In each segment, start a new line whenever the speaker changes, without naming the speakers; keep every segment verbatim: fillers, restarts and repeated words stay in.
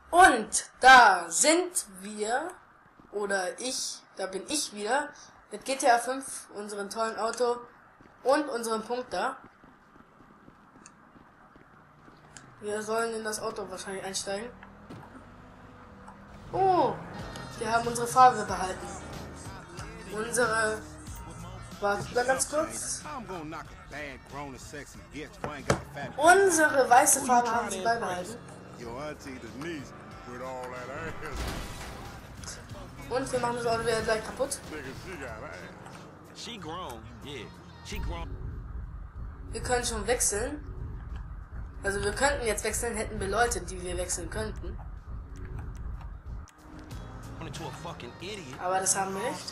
Und da sind wir, oder ich, da bin ich wieder, mit G T A fünf, unserem tollen Auto und unserem Punkt da. Wir sollen in das Auto wahrscheinlich einsteigen. Oh, wir haben unsere Farbe behalten. Unsere... Warte mal ganz kurz. Unsere weiße Farbe haben sie beibehalten. Und wir machen das Auto wieder gleich kaputt. Wir können schon wechseln. Also wir könnten jetzt wechseln, hätten wir Leute, die wir wechseln könnten. Aber das haben wir nicht.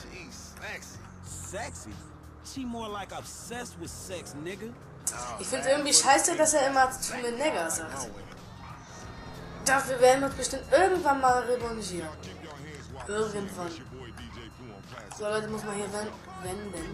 Ich finde irgendwie scheiße, dass er immer zu mir Nigger sagt. Dafür werden wir uns bestimmt irgendwann mal revanchieren. Irgendwann. So Leute, muss man hier wenden.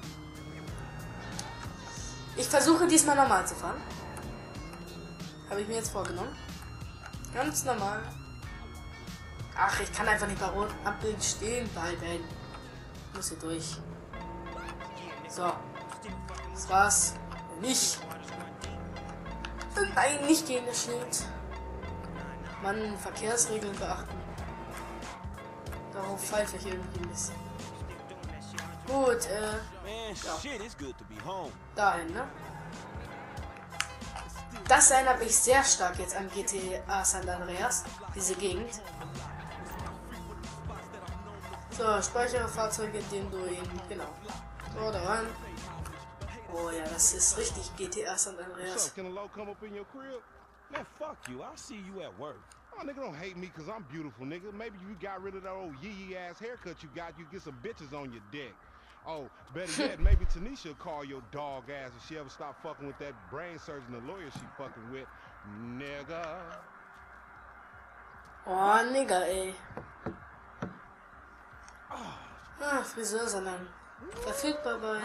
Ich versuche diesmal normal zu fahren. Habe ich mir jetzt vorgenommen. Ganz normal. Ach, ich kann einfach nicht bei roten Ampeln stehen bleiben. Ich muss hier durch. So. Das war's. Nicht. Nein, nicht gegen das Schild. Mann, Verkehrsregeln beachten. Darauf pfeife ich irgendwie ein bisschen. Gut, äh. Ja. Dahin, ne? Das erinnert mich sehr stark jetzt an G T A San Andreas. Diese Gegend. So, speichere Fahrzeuge, indem du ihn. Genau. So, da rein. Oh ja, das ist richtig G T A San Andreas.
Man, fuck you. I'll see you at work. Oh, nigga, don't hate me because I'm beautiful, nigga. Maybe you got rid of that old yee-yee ass haircut you got. You get some bitches on your dick. Oh, better yet, maybe Tanisha will call your dog ass if she ever stop fucking with that brain surgeon, the lawyer she fucking with. Nigga.
Oh, Nigga, ey. Ah, Friseursalon. Verfügbar bei...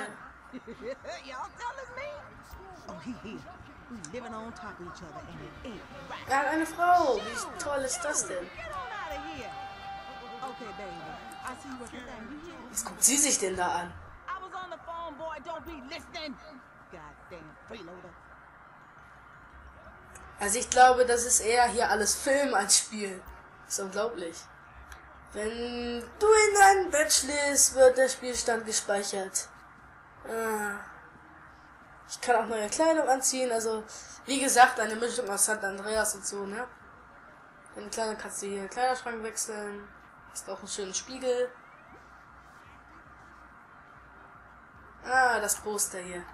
Er hat eine Frau. Wie toll ist das denn? Was guckt sie sich denn da an? Also ich glaube, das ist eher hier alles Film als Spiel. Das ist unglaublich. Wenn du in dein Bett schläfst, wird der Spielstand gespeichert. Ah. Ich kann auch neue Kleidung anziehen, also wie gesagt, eine Mischung aus San Andreas und so, ne? Deine Kleidung kannst du hier in den Kleiderschrank wechseln. Ist auch ein schöner Spiegel. Ah, das Poster hier.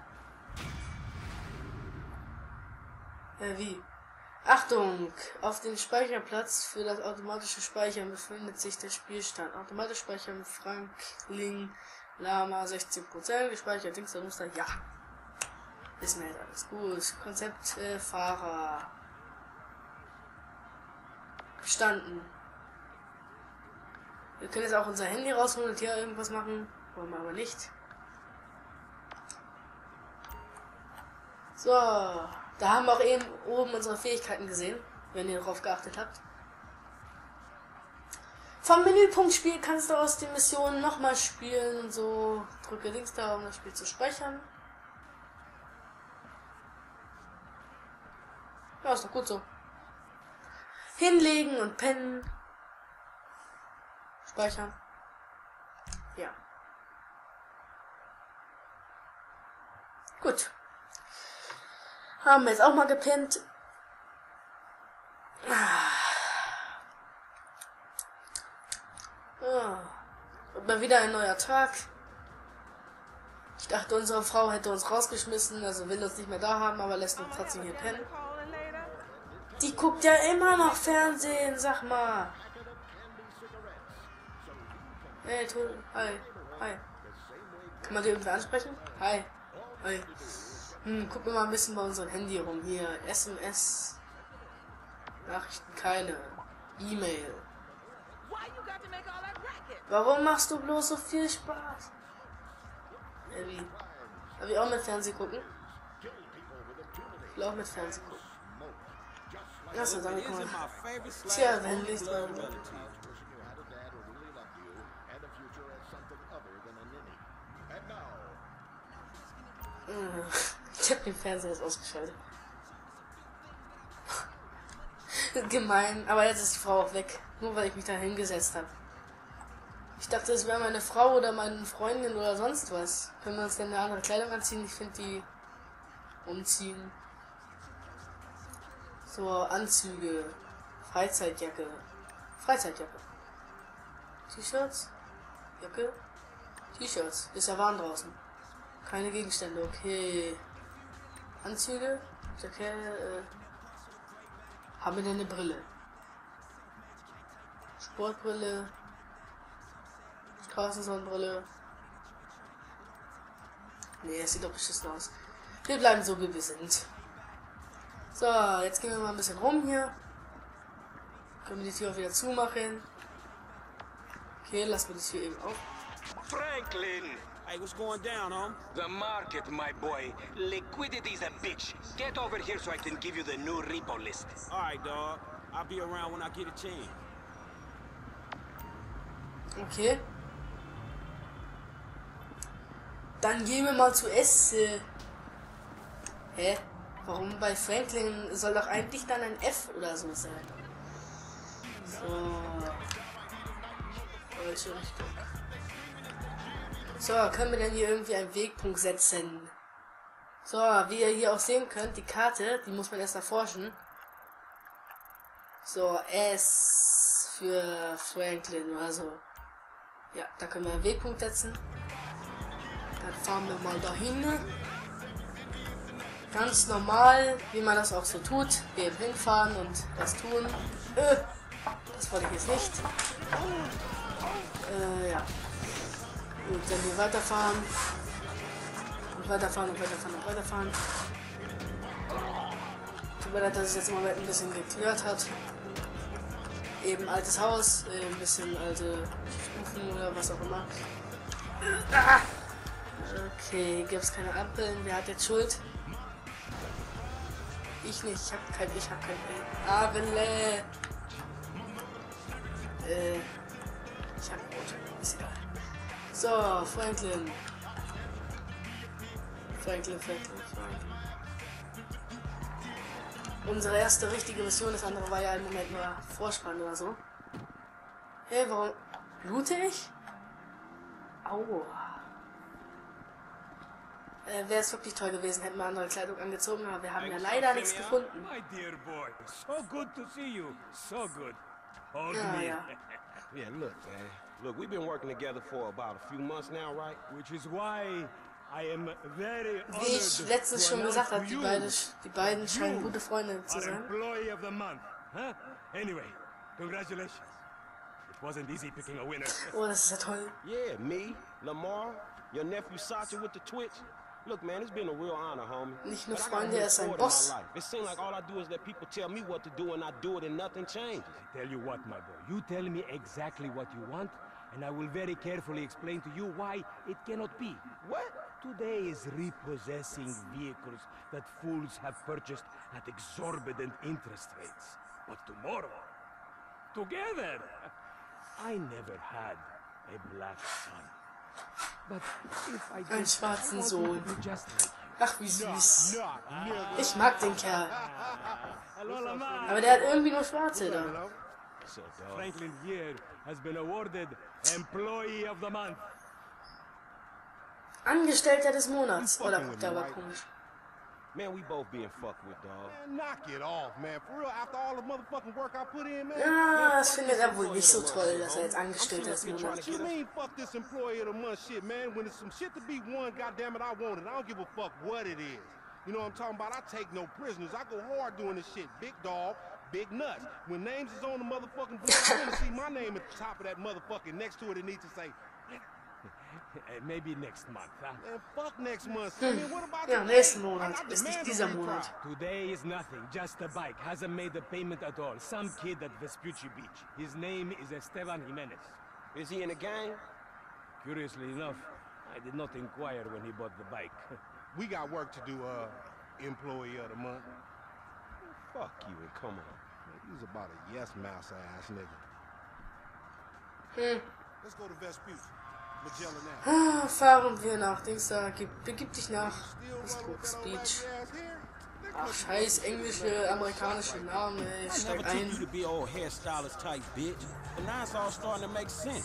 Äh, wie? Achtung! Auf dem Speicherplatz für das automatische Speichern befindet sich der Spielstand. Automatisch speichern Franklin Lama sechzehn Prozent. Gespeichert links der Muster. Ja. Ist mir jetzt alles gut. Konzept äh, Fahrer. Bestanden. Wir können jetzt auch unser Handy rausholen und hier irgendwas machen. Wollen wir aber nicht. So. Da haben wir auch eben oben unsere Fähigkeiten gesehen. Wenn ihr darauf geachtet habt. Vom Menüpunkt Spiel kannst du aus den Missionen nochmal spielen. So. Drücke links da, um das Spiel zu speichern. Ja, ist doch gut so. Hinlegen und pennen. Speichern. Ja. Gut. Haben wir jetzt auch mal gepennt. Ja. Und mal wieder ein neuer Tag. Ich dachte, unsere Frau hätte uns rausgeschmissen, also will uns nicht mehr da haben, aber lässt uns trotzdem hier pennen. Die guckt ja immer noch Fernsehen, sag mal. Hey, tu, hi, hi. Kann man die irgendwie ansprechen? Hi, hi. Hm, gucken wir mal ein bisschen bei unserem Handy rum. Hier, S M S. Nachrichten keine. E-Mail. Warum machst du bloß so viel Spaß? Ja, wie? Darf ich auch mit Fernsehen gucken? Ich will auch mit Fernsehen gucken. Achso, dann guck mal. Tja, wenn nicht, dann... Ich hab den Fernseher jetzt ausgeschaltet. Gemein, aber jetzt ist die Frau auch weg. Nur weil ich mich da hingesetzt habe. Ich dachte, es wäre meine Frau oder meine Freundin oder sonst was. Können wir uns denn eine andere Kleidung anziehen? Ich finde die umziehen. So, Anzüge. Freizeitjacke. Freizeitjacke. T-Shirts. Jacke. T-Shirts. Ist ja warm draußen. Keine Gegenstände, okay. Anzüge. Jacke. Äh, haben wir denn eine Brille? Sportbrille. Straßensonnenbrille. Nee, es sieht doch beschissen aus. Wir bleiben so, wie wir sind. So, jetzt gehen wir mal ein bisschen rum hier. Können wir die Tür auch wieder zumachen. Okay, lassen wir das hier eben auf.
Franklin!
Hey, what's going down, home?
The market, my boy. Liquidity's a bitch. Get over here so I can give you the new repo list.
All right, dog. I'll be around when I get a chance.
Okay. Dann gehen wir mal zu essen. Hä? Warum bei Franklin soll doch eigentlich dann ein F oder so sein? So. Falsche Richtung. So, können wir denn hier irgendwie einen Wegpunkt setzen? So, wie ihr hier auch sehen könnt, die Karte, die muss man erst erforschen. So, S für Franklin oder so. Ja, da können wir einen Wegpunkt setzen. Dann fahren wir mal dahin. Ganz normal, wie man das auch so tut. Wir eben hinfahren und das tun. Äh, das wollte ich jetzt nicht. Äh, ja. Gut, dann hier weiterfahren. Und weiterfahren und weiterfahren und weiterfahren. Tut mir leid, dass es jetzt im Moment ein bisschen geklirrt hat. Eben altes Haus, äh, ein bisschen alte Stufen oder was auch immer. Ah! Okay, gibt es keine Ampeln. Wer hat jetzt Schuld? Ich nicht. Ich hab kein. Ich hab kein. Ah, Wille. Äh. Ich hab Rot. Ist egal. So, Franklin. Franklin, Franklin, Franklin. Unsere erste richtige Mission, das andere war ja im Moment nur Vorspann oder so. Hey, warum blute ich? Aua. Äh, Wäre es wirklich toll gewesen, hätten wir andere Kleidung angezogen, aber wir haben ja leider nichts gefunden.
My dear boy, so good to see you. So good. Hold
Ja,
me.
ja.
Yeah, look, man. Look, we've been working together for about a few months now, right?
Which is why I am very honored
Wie ich letztens schon
to
gesagt habe,
announce
die,
you
beide, die beiden scheinen
you
gute Freunde zu
are
sein.
Employee of the month. Huh? Anyway, congratulations. It wasn't easy picking a winner.
Oh, das ist ja toll.
Yeah, me, Lamar, your nephew Sacha with the Twitch. Look, man, it's been a real honor, homie.
Nicht nur
But I gotta
Freunde,
move
er ist ein
forward in my
Boss.
life. It seems like all I do is let people tell me what to do and I do it and nothing changes.
Tell you what, my boy, you tell me exactly what you want, and I will very carefully explain to you why it cannot be.
What?
Today is repossessing vehicles that fools have purchased at exorbitant interest rates. But tomorrow, together, I never had a black son. But if I
Einen
did,
schwarzen
I want
Sohn.
you to be just like you.
Ach, wie süß. Ich mag den Kerl.
Hello, Lamar.
Aber der hat irgendwie nur Schwarze da.
So, dog.
Franklin here has been awarded Employee of the Month.
Angestellter des Monats. Oder der war komisch.
Man, we both being fucked with, dog.
Man, knock it off, man. For real, after all the motherfucking work I put in, man.
Ja, das findet er wohl nicht so toll, dass er jetzt Angestellter des Monats
What you mean, fuck this employee of the month shit, man? When it's some shit to be won, goddamn it, I want it. I don't give a fuck what it is. You know what I'm talking about? I take no prisoners. I go hard doing this shit. Big dog, big nuts. When names is on the motherfucking board, I want to see my name at the top of that motherfucking next to it. It needs to say,
Uh, maybe next month, huh?
man, fuck next month. I mean, what about
Ja,
today?
nächsten
I- I
Monat. Ist
demand
nicht
a
dieser
retry.
Monat.
Today is nothing, just a bike. Hasn't made a payment at all. Some kid at Vespucci Beach. His name is Esteban Jimenez.
Is he in the gang?
Curiously enough, I did not inquire when he bought the bike.
We got work to do, uh, employee of the month.
Fuck you and come on.
He's about a yes mouse ass nigga.
Hm.
Let's go to Vespucci. Magellan now.
Ah, fahren wir nach Dings da. Gib, begib dich nach Westbrook Beach. Ach, scheiß englische, amerikanische Namen, ey.
I
Steig
never took you
ein.
to be old hairstylist type bitch. But now it's all starting to make sense.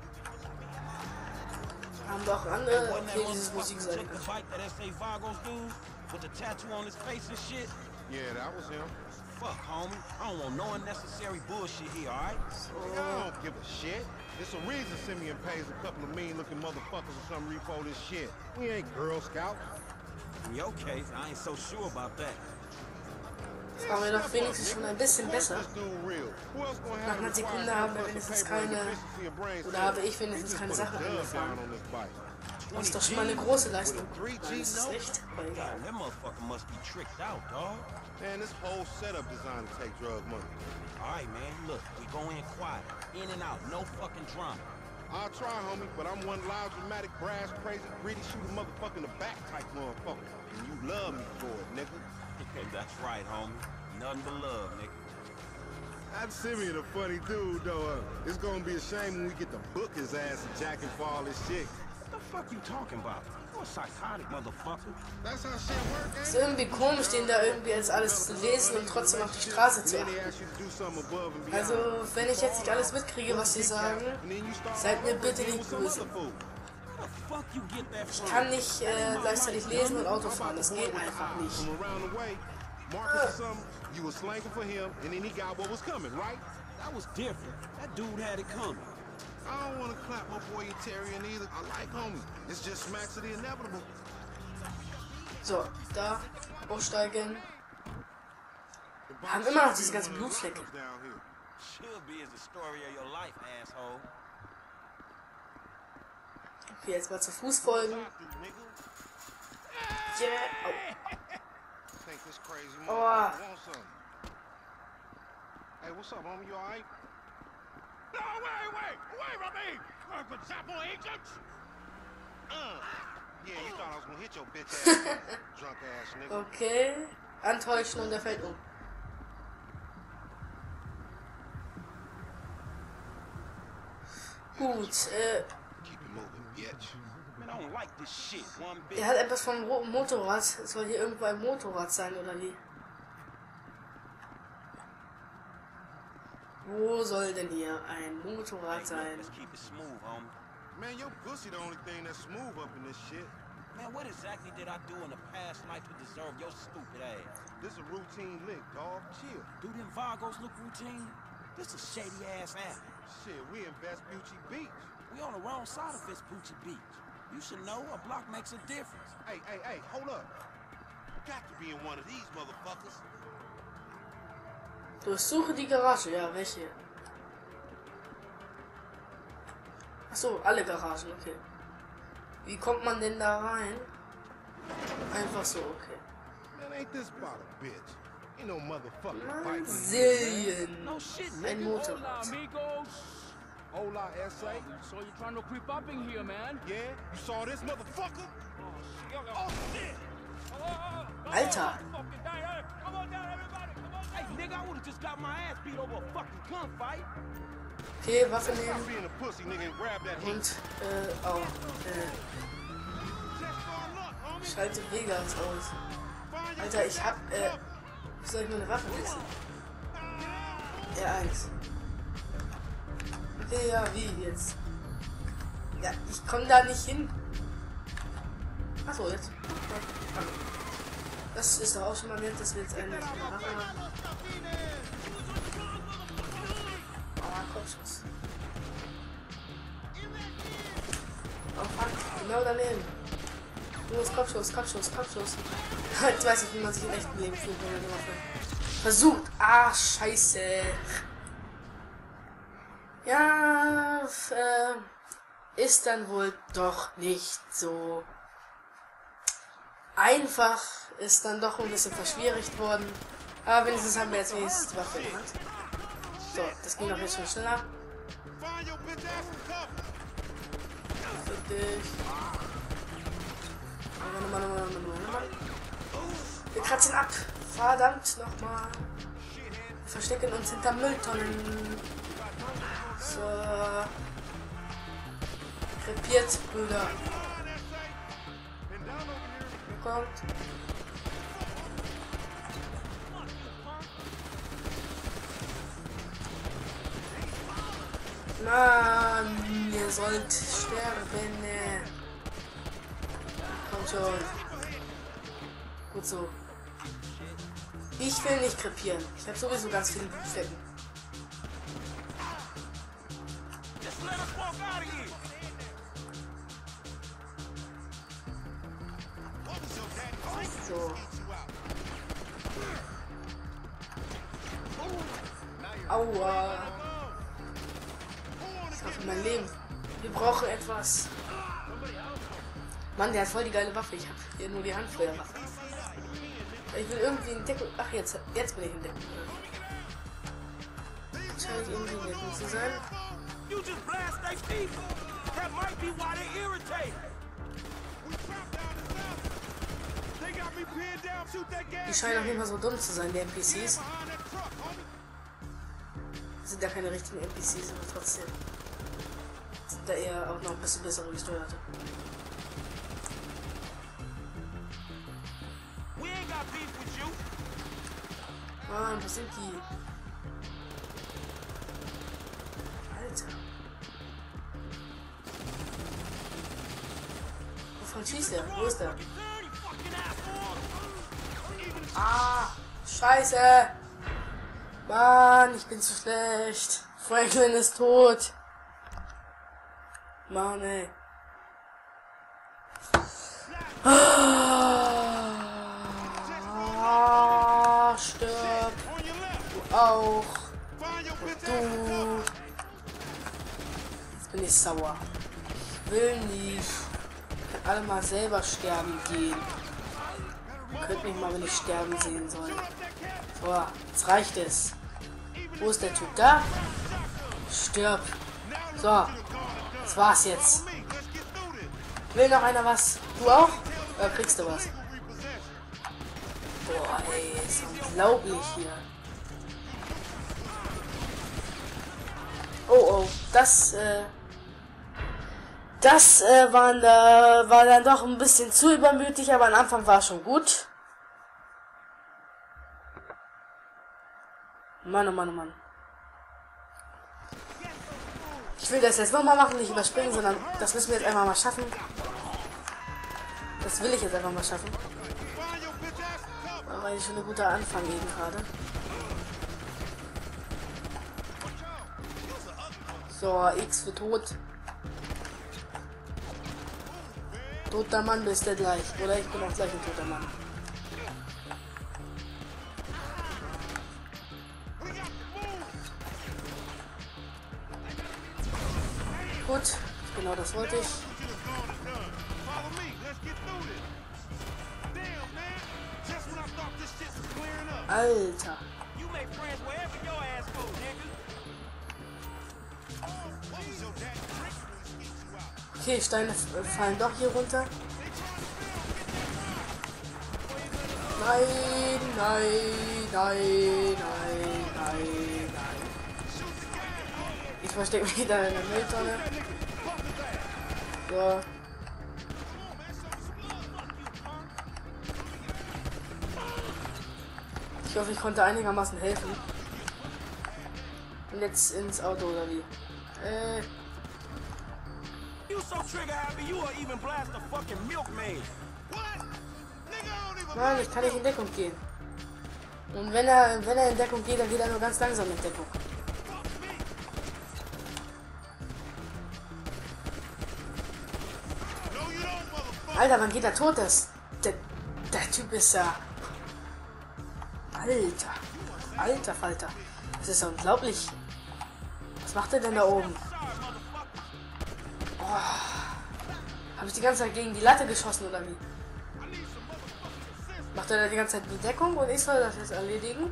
Haben wir auch andere.
Wasn't that
Okay, dieses
motherfucker who
Musikseite.
took the bike that S A Vagos dude with the tattoo on his face and shit?
Yeah, that was him.
Fuck, homie. I don't want no unnecessary bullshit here, alright?
Nigga, I don't give a shit. It's a reason Simeon pays a couple of mean-looking motherfuckers to come repo this shit. We ain't Girl Scouts.
In your case, I ain't so sure about that.
Fahren wir doch wenigstens schon ein bisschen besser.
This dude real. Who else gonna
Nach
have
einer
the
Sekunde
required
haben wir
muscle
wenigstens
paper and
keine,
efficiency of brain
oder
cells?
habe ich wenigstens
You
keine
just put a
Sache
dub
angefahren.
down on this bike.
Das ist doch schon mal eine große Leistung.
three G
Nein, das ist
note?
echt, aber egal.
Damn, that motherfucker must be tricked out, dog.
Man, this whole setup designed to take drug money.
Alright, man, look, we go in quiet. In and out, no fucking drama.
I'll try, homie, but I'm one loud, dramatic, brass, crazy, greedy, shoot a motherfucker in the back type motherfucker. And you love me for it, nigga.
That's right, homie. Nothing but love, nigga.
That Simeon a funny dude, though. Uh, it's gonna be a shame when we get to book his ass and jack him for all this shit.
What the fuck you talking about? You're a psychotic motherfucker.
That's how shit work,
Es ist
ain't
irgendwie komisch, den da irgendwie als alles zu lesen und trotzdem auf die Straße
it?
zu
Then they
achten.
ask you to do something above and beyond.
Also, wenn ich jetzt nicht alles mitkriege, was sie sagen,
And then you start
seid mir
all
bitte
over
nicht
with some
böse.
other fool.
Where the fuck you get that
ich
from?
kann nicht äh, gleichzeitig lesen und Auto fahren. Das geht einfach nicht.
From around the way, Marcus or something, you was slanking for him, and then he got what was coming, right?
That was different. That dude had it coming.
I don't want to clap my boy Eterian either. I like homie. It's just smacks of the inevitable.
So, da, aussteigen. Wir haben immer noch diese ganzen Blutflecke.
Down here.
Should be is the story of your life, asshole.
Okay, jetzt mal zu Fuß folgen. Yeah. Oh.
Think this crazy
Oh.
motherfucker want something. Hey, what's up, homie? You alright?
No, wait, wait, wait from me! I'm Gestapo agents!
Uh. Yeah, you thought I was gonna hit your bitch ass, drunk ass nigga.
Okay, antäuschen und er fällt um. Gut, äh,
Keep it moving, bitch.
Man, I don't like this shit one bit.
er hat etwas vom roten Motorrad. Es soll hier irgendwo ein Motorrad sein, oder wie? Wo soll denn hier ein Motorrad sein?
Let's keep it smooth, homie.
Man, your pussy the only thing that's smooth up in this shit.
Man, what exactly did I do in the past life to deserve your stupid ass?
This a routine lick, dog. Chill.
Do them Vagos look routine? This a shady ass alley.
Shit, we in Vespucci Beach.
We on the wrong side of Vespucci Beach. You should know a block makes a difference.
Hey, hey, hey, hold up. Got to be in one of these motherfuckers.
Durchsuche die Garage. Ja, welche? Achso, alle Garagen, okay. Wie kommt man denn da rein? Einfach so, okay.
Man, ain't this about a bitch? Ain't no motherfucking
Mal
fight.
sehen.
No shit,
Ein
nigga.
Motorrad.
amigos!
Hola, S A.
So you're trying to creep up in here, man?
Yeah? You saw this motherfucker?
Oh, shit!
Alter.
Fucking die, hey, come on down, everybody! Come on
Hey,
down!
nigga, I would've just got my ass beat over a fucking gunfight.
Okay, Waffe
Stop
nehmen.
being a pussy, nigga, and grab that heat.
Und, äh, oh, äh, schalte Vegas aus. Alter, ich hab, äh, wie soll ich meine Waffe wechseln? R eins. Okay, ja, wie jetzt? Ja, ich komm da nicht hin. Achso, jetzt. Das ist doch auch schon mal nett, dass wir jetzt eine Waffe haben. Ah, Kopfschuss. Oh fuck, genau daneben. Los, Kopfschuss, Kopfschuss, Kopfschuss. Jetzt weiß ich, wie man sich im echten Leben fühlt, wenn man eine Waffe versucht. Ah, scheiße. Ja, äh, ist dann wohl doch nicht so einfach. Ist dann doch ein bisschen verschwierigt worden. Aber wenigstens haben wir jetzt wenigstens die Waffe in der Hand. So, das ging doch jetzt schon schneller.
Find your bitch ass and cuff her.
Fick dich. Mann, Mann, Mann, Mann, Mann, Mann, Mann. Wir kratzen ab. Verdammt nochmal. verstecken uns hinter Mülltonnen. So. Krepiert, Brüder. Kommt. Mann, ihr sollt sterben. Kommt schon. Gut so. Ich will nicht krepieren. Ich habe sowieso ganz viele Blutflecken. So. Aua. Das war für mein Leben. Wir brauchen etwas. Mann, der hat voll die geile Waffe. Ich habe hier nur die Handfeuerwaffe. Ich will irgendwie in Deckung. Ach, jetzt, jetzt bin ich in Deckung. Scheint irgendwie in Deckung zu sein. Die scheinen auch nicht mal so dumm zu sein, die N P Cs. Das sind ja keine richtigen N P Cs, aber trotzdem. Sind da eher auch noch ein bisschen bessere gesteuerte. Mann, wo sind die? Alter. Wovon schießt der? Wo ist der? Ah, scheiße. Mann, ich bin zu schlecht. Franklin ist tot. Mann, ey. Ah, stirb. Du auch. Und du. Jetzt bin ich sauer. Ich will nicht. Ich kann alle mal selber sterben gehen. Ihr könnt mich mal, wenn ich sterben sehen soll. So, jetzt reicht es. Wo ist der Typ? Da? Stirb. So, das war's jetzt. Will noch einer was? Du auch? Oder kriegst du was? Boah, ey, ist unglaublich hier. Oh, oh, das, äh... Das, äh, waren, äh, war dann doch ein bisschen zu übermütig, aber am Anfang war schon gut. Mann, oh Mann, oh Mann. Ich will das jetzt nochmal machen, nicht überspringen, sondern das müssen wir jetzt einfach mal schaffen. Das will ich jetzt einfach mal schaffen. War eigentlich schon ein guter Anfang eben gerade. So, X für tot. Toter Mann bist du gleich. Oder ich bin auch gleich ein toter Mann. Gut, genau das wollte ich. Alter. Okay, Steine fallen doch hier runter. Nein, nein, nein, nein, nein, nein. Ich verstecke mich wieder in der Mülltonne. So. Ich hoffe, ich konnte einigermaßen helfen. Und jetzt ins Auto oder wie? Äh. Nein, ich kann nicht in Deckung gehen. Und wenn er, wenn er in Deckung geht, dann geht er nur ganz langsam in Deckung. Alter, wann geht er tot ist? Der, der Typ ist ja... Alter. Alter Falter. Das ist ja unglaublich. Was macht er denn da oben? Oh. Habe ich die ganze Zeit gegen die Latte geschossen oder wie? Macht er da die ganze Zeit die Deckung und ich soll das jetzt erledigen?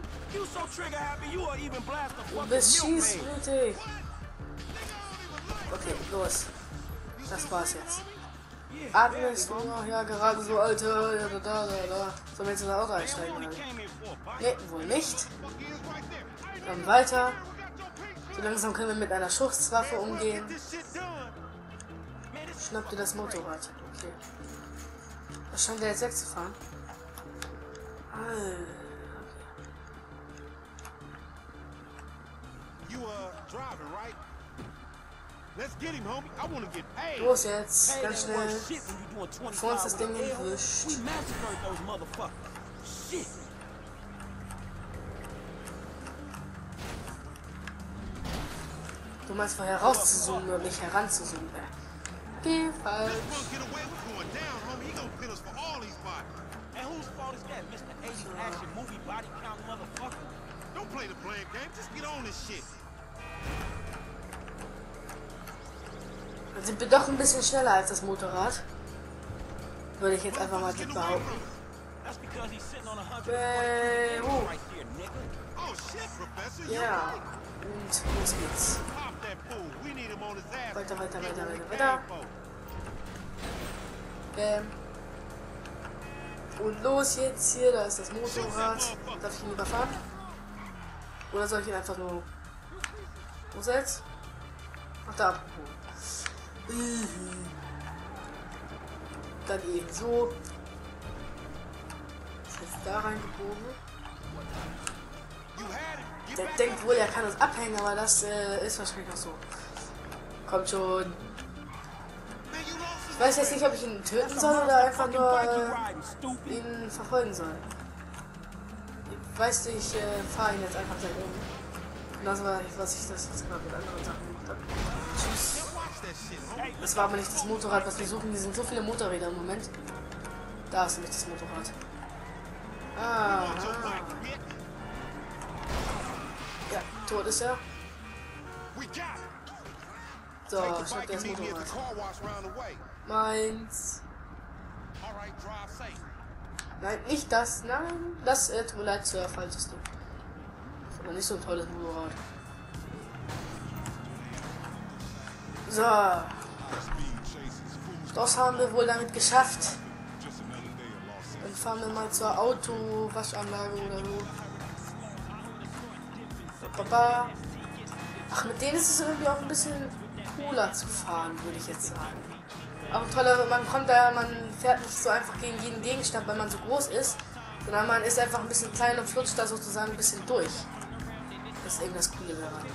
Du bist schießmutig. Okay, los. Das war's jetzt. Atmest du noch? Ja, gerade so, Alter. Ja, da, da, da, da. Sollen wir jetzt in das Auto einsteigen? Ne, wohl nicht. Dann weiter. So langsam können wir mit einer Schusswaffe umgehen. Schnapp dir das Motorrad. Okay. Das scheint er jetzt wegzufahren. Alter.
You uh driving, right? Let's get him, homie. I wanna get paid.
Los jetzt, ganz schnell. Bevor uns das Ding entwischt. Du meinst vorher rauszuzoomen und nicht heranzuzoomen. Geh falsch.
Don't play the blame game. Just get on this shit.
Dann sind wir doch ein bisschen schneller als das Motorrad. Würde ich jetzt einfach mal behaupten. Äh, uh. Ja. Und los geht's. Weiter, weiter, weiter, weiter, weiter. Bam. Und los jetzt hier, da ist das Motorrad. Darf ich ihn überfahren? Oder soll ich ihn einfach nur... Wo ist er jetzt? Ach, da. Dann eben so. Ist jetzt da reingebogen. Der denkt wohl, er kann uns abhängen, aber das äh, ist wahrscheinlich noch so. Kommt schon. Ich weiß jetzt nicht, ob ich ihn töten soll oder einfach nur äh, ihn verfolgen soll. Ich weiß nicht, ich äh, fahre ihn jetzt einfach gleich um. Und das war, was ich das jetzt gerade mit anderen Sachen gemacht habe. Tschüss. Das war aber nicht das Motorrad, was wir suchen. Hier sind so viele Motorräder im Moment. Da ist nämlich das Motorrad. Ah. Ja, tot ist er. So, schnapp dir das Motorrad. Meins. Nein, nicht das. Nein, das äh, tut mir leid, Sir, falsches du. Das ist aber nicht so ein tolles Motorrad. So. Das haben wir wohl damit geschafft. Dann fahren wir mal zur Autowaschanlage oder so. Papa. Ach, mit denen ist es irgendwie auch ein bisschen cooler zu fahren, würde ich jetzt sagen. Auch toller, man kommt da, man fährt nicht so einfach gegen jeden Gegenstand, weil man so groß ist, sondern man ist einfach ein bisschen klein und flutscht da sozusagen ein bisschen durch. Das ist eben das Coole daran.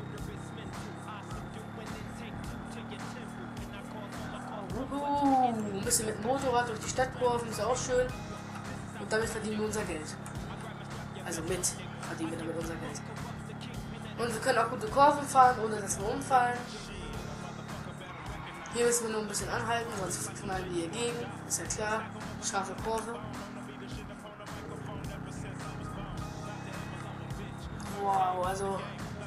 Uh, ein bisschen mit dem Motorrad durch die Stadt kurven, ist auch schön. Und damit verdienen wir unser Geld. Also mit verdienen wir damit unser Geld. Und wir können auch gute Kurven fahren, ohne dass wir umfallen. Hier müssen wir nur ein bisschen anhalten, sonst knallen wir hier gegen. Ist ja klar. Scharfe Kurve. Wow, also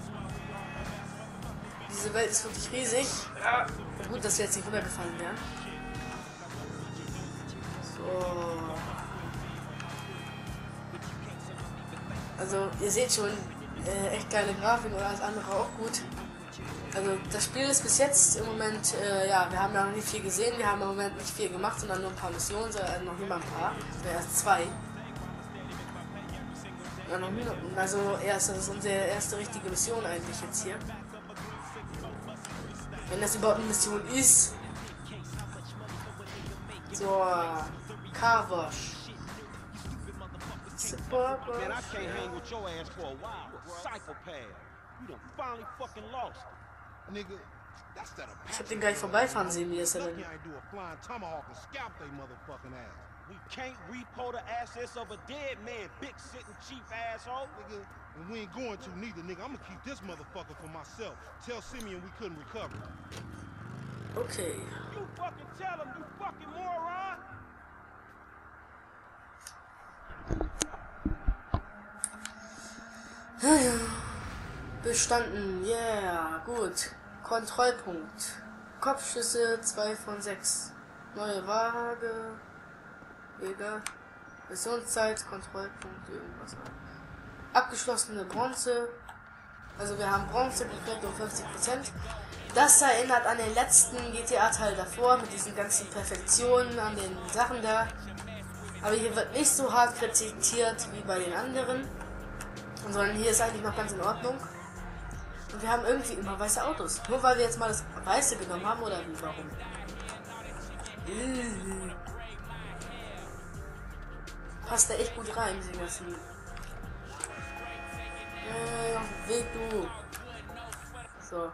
diese Welt ist wirklich riesig. Ja. Gut, dass wir jetzt nicht runtergefallen wären. So. Also ihr seht schon, äh, echt geile Grafik und alles andere auch gut. Also das Spiel ist bis jetzt im Moment, äh, ja, wir haben ja noch nicht viel gesehen, wir haben im Moment nicht viel gemacht, sondern nur ein paar Missionen, also noch nicht mal ein paar, also erst zwei. Ja, noch nie, also erst, das ist unsere erste richtige Mission eigentlich jetzt hier. Wenn das überhaupt eine Mission ist. So, Carwash. Support.
Man, I can't hang with your ass for a while. Psychopath. You done finally fucking lost.
Nigga, that's that
Ich hab den gar nicht vorbeifahren sehen, wie ist er denn?
I ain't do a flying tomahawk and scalp they motherfucking ass.
We can't repo the assets of a dead man, big sitting chief asshole.
Nigga, and we ain't going to neither, nigga. I'm gonna keep this motherfucker for myself. Tell Simeon we couldn't recover.
Okay.
You fucking tell him, you fucking moron.
Bestanden, yeah, gut. Kontrollpunkt. Kopfschüsse zwei von sechs. Neue Waage. Egal. Missionszeit, Kontrollpunkt, irgendwas. Abgeschlossene Bronze. Also wir haben Bronze gekriegt um fünfzig Prozent. Das erinnert an den letzten G T A-Teil davor mit diesen ganzen Perfektionen an den Sachen da. Aber hier wird nicht so hart rezitiert wie bei den anderen. Sondern hier ist eigentlich noch ganz in Ordnung. Und wir haben irgendwie immer weiße Autos. Nur weil wir jetzt mal das Weiße genommen haben oder wie? Warum? Mmh. Passt da echt gut rein, diese ganzen. Äh, auf den Weg, du. So.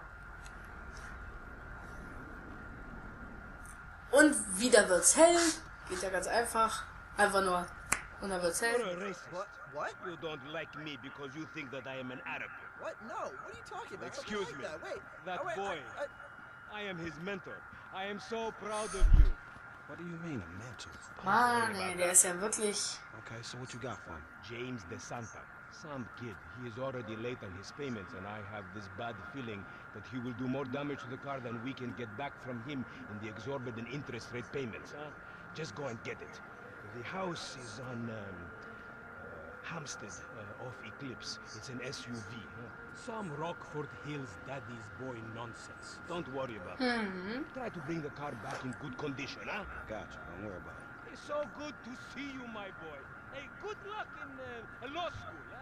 Und wieder wird's hell. Geht ja ganz einfach. Einfach nur. Und dann wird's hell.
What? What? You don't like me because you think that I am an Arab.
What? No. What are you talking about?
Excuse
Something
me.
like that. Wait.
That
oh, wait,
boy.
I, I,
I am his mentor. I am so proud of you.
What do you mean, a mentor?
Mann, ey, der ist ja wirklich.
Okay, so what you got for him?
James De Santa. Some kid. He is already late on his payments, and I have this bad feeling that he will do more damage to the car than we can get back from him in the exorbitant interest rate payments, huh? Just go and get it. The house is on um, uh, Hampstead, uh, off Eclipse. It's an S U V. Huh? Some Rockford Hills daddy's boy nonsense. Don't worry about it.
Mhm.
Try to bring the car back in good condition, huh?
Gotcha. Don't worry about it.
It's so good to see you, my boy. Hey, good luck in uh, law school, huh?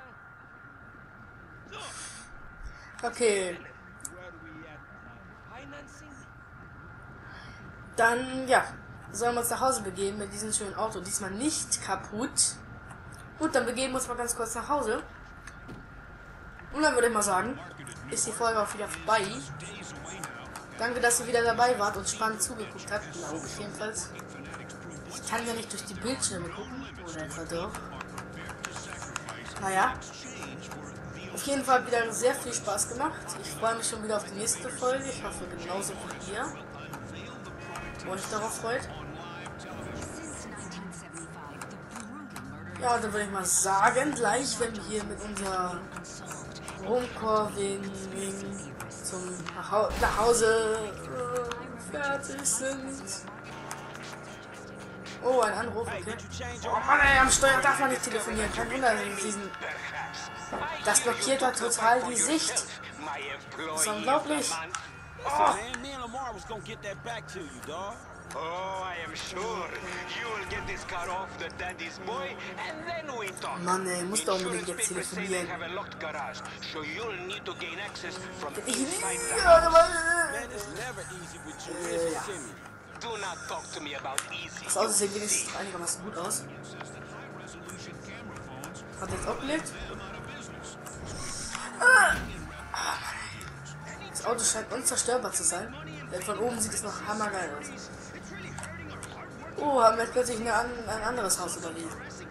Okay.
Where we at? Uh, financing?
Dann, ja. Sollen wir uns nach Hause begeben mit diesem schönen Auto. Diesmal nicht kaputt. Gut, dann begeben wir uns mal ganz kurz nach Hause. Und dann würde ich mal sagen, ist die Folge auch wieder vorbei. Danke, dass ihr wieder dabei wart und spannend zugeguckt habt, glaube ich jedenfalls. Ich kann ja nicht durch die Bildschirme gucken, oder etwa doch. Naja. Auf jeden Fall wieder sehr viel Spaß gemacht. Ich freue mich schon wieder auf die nächste Folge. Ich hoffe genauso wie ihr euch darauf freut. Ja, dann würde ich mal sagen, gleich wenn wir hier mit unserer Rumkurving zum nach, nach Hause äh, fertig sind. Oh, ein Anruf, okay. Oh Mann, ey, am Steuer darf man nicht telefonieren. Kein Wunder, also diesen, das blockiert da total die Sicht. Das ist unglaublich. Oh.
Man, me and Lamar was gonna get that back to you, dog.
Oh, I am sure you will get this car off the daddy's boy, and then we talk.
Mann, ey, muss da unbedingt
Insurance
jetzt
papers say they
telefonieren.
have a locked garage, so you'll need to gain access from
Ich
inside the
ja,
house.
Man, it's never easy with you.
Äh, ja.
Listen to me.
Do not talk to me about easy.
Das Auto sieht wenigstens einigermaßen gut aus. Hat jetzt aufgelegt. Ah. Das Auto scheint unzerstörbar zu sein. Denn von oben sieht es noch hammergeil aus. Oh, haben wir jetzt plötzlich eine, ein anderes Haus überlebt.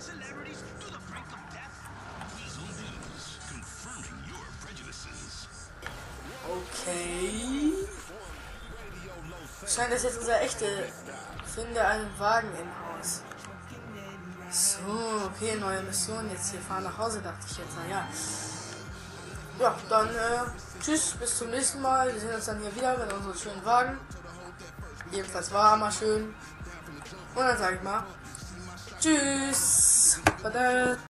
Okay. Scheint das jetzt unser echte. Finde einen Wagen im Haus. So, okay, neue Mission. Jetzt hier fahren nach Hause, dachte ich jetzt. Naja. Ja, dann äh, tschüss, bis zum nächsten Mal. Wir sehen uns dann hier wieder mit unserem schönen Wagen. Jedenfalls war mal schön. Und dann sage ich mal tschüss. Bada.